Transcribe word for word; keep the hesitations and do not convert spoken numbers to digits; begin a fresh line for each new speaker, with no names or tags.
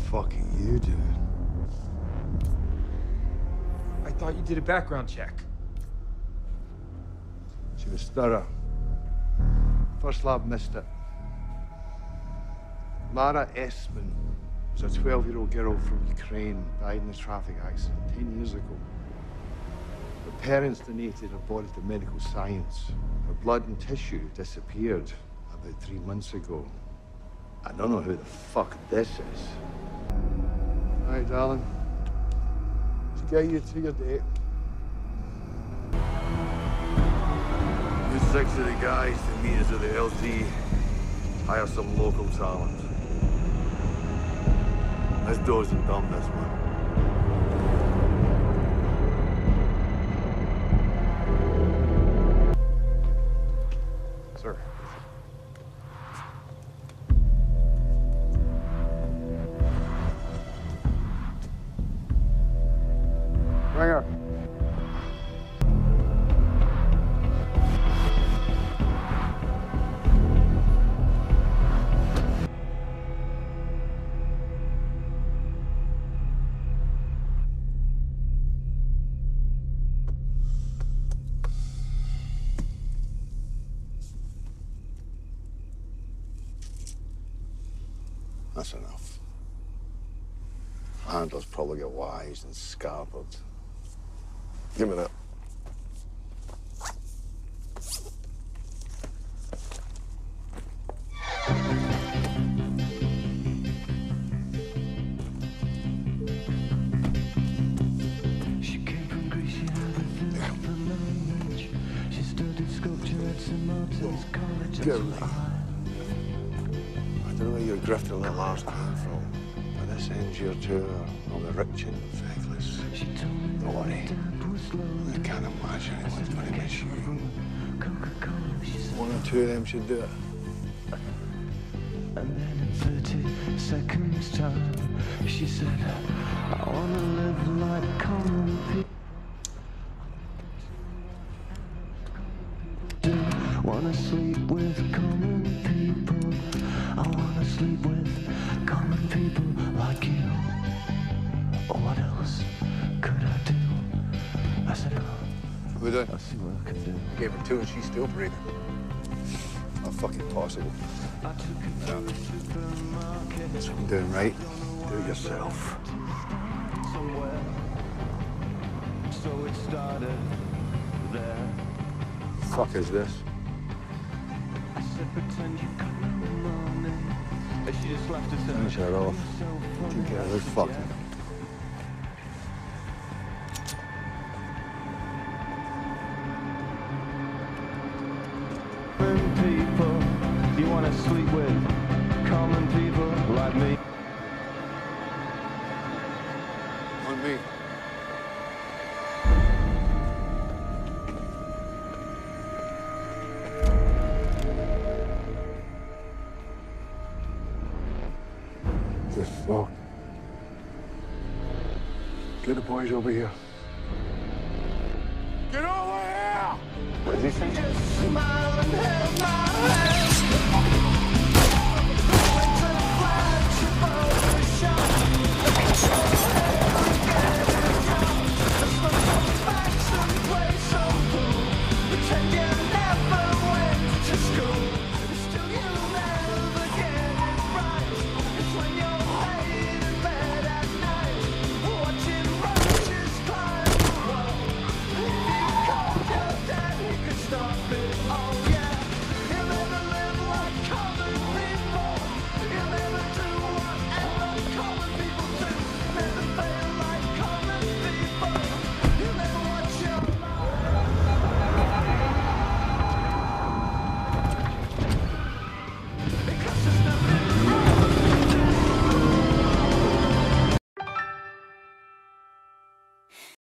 fuck are you doing?
I thought you did a background check.
She was thorough. First lab missed it. Mara Espen was a twelve-year-old girl from Ukraine, died in a traffic accident ten years ago. Her parents donated her body to medical science. Her blood and tissue disappeared about three months ago. I don't know who the fuck this is. All right, darling. Let's get you to your date.
Use six of the guys to meet us at the L Z. Hire some local talent. Let's dose and dump this one.
Sir. Ringer.
That's enough. Handler's probably got wise and scarpered. Give me that.
She came from Greece, she had a thing for language. She studied sculpture at Saint Martin's College.
Go. I don't know where your grifter little arse came from, but this ends your tour on the rich and feckless. Don't worry. I can't imagine anyone's going to miss you. One or two of them should do it.
And then in thirty seconds time, she said, I want to live like common people. Want to sleep with common people. I want to sleep with common people like you. What else could I do? I said, oh,
What are we doing?
I'll see what I can do.
Gave her two and she's still breathing. Not fucking possible.
I took her to the supermarket.
That's what I'm doing, right? Do it yourself.
Somewhere. So it started there.
Fuck is this?
I said, pretend you got no money. And she just laughed and said,
Finish her off. Take care of this fucking.
People, you want to sleep with common people like me?
On me.
The fuck? Get the boys over here.
Get over here!
What did he say?
Just smile and held my hand.